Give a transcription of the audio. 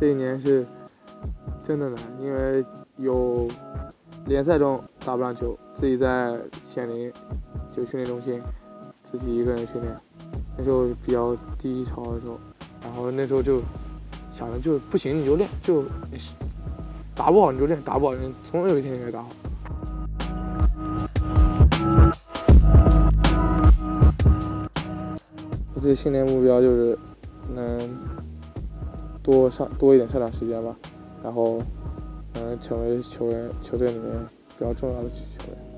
这一年是真的难，因为有联赛中打不上球，自己在县里就训练中心自己一个人训练，那时候比较低潮的时候，然后那时候就想着就不行你就练，就打不好你就练，打不好你总有一天应该打好。我自己训练目标就是能多一点上场时间吧，然后能成为球队里面比较重要的球员。